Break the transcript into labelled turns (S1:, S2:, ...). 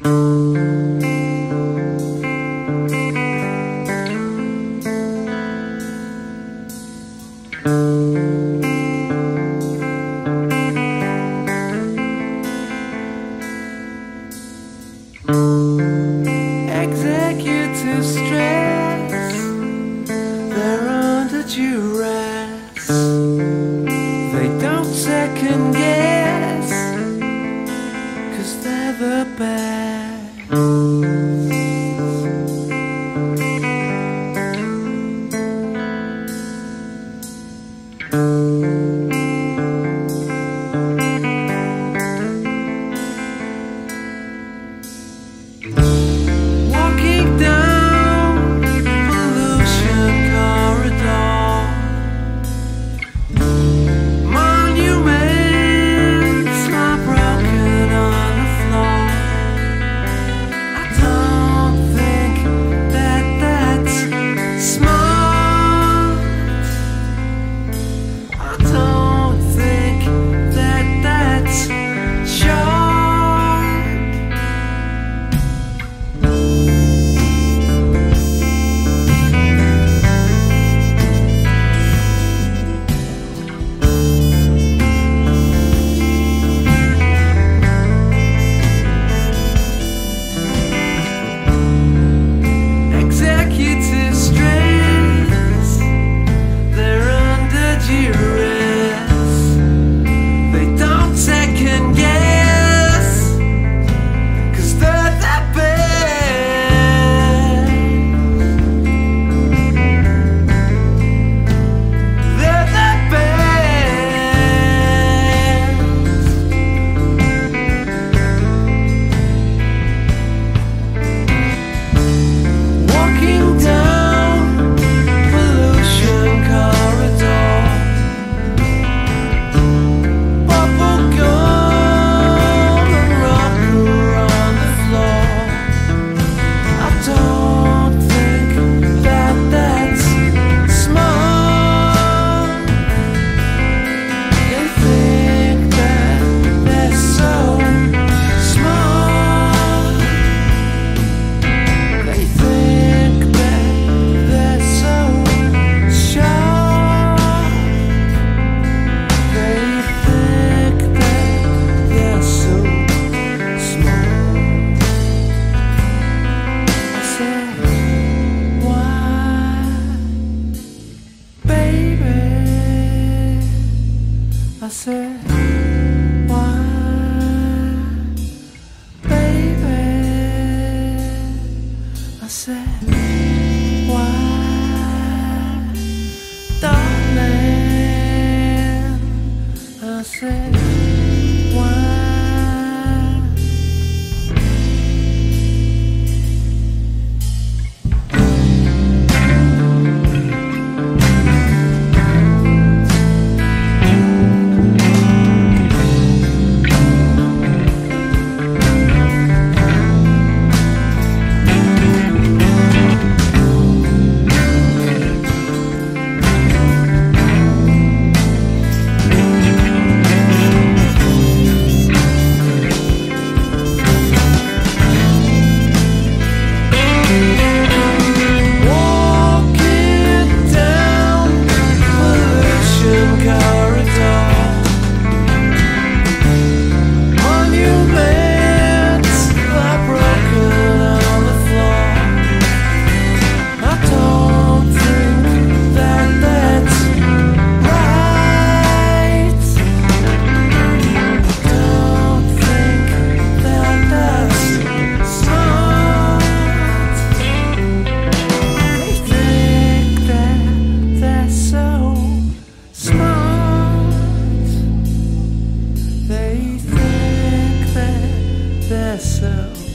S1: Executive stress, they're under duress. They don't second guess, 'cause they're the best. Walking down pollution corridor, monuments are broken on the floor. I don't think that that's smart. I don't think that that's sharp. Executive stress, they're under duress. They don't second guess, 'cause they're the best. They're the best. Walking down pollution corridor, bubble gum and rocker on the floor. I don't think that that's smart. They think that they're so smart. They think that they're so sharp. They think that they're so smart. I said, why, baby? I said, why, baby? I said, why, darling? I said, why? Walking down pollution corridor, monuments are broken on the floor. I don't think that that's right. Don't think that that's smart. They think that they're so smart. They think that they're so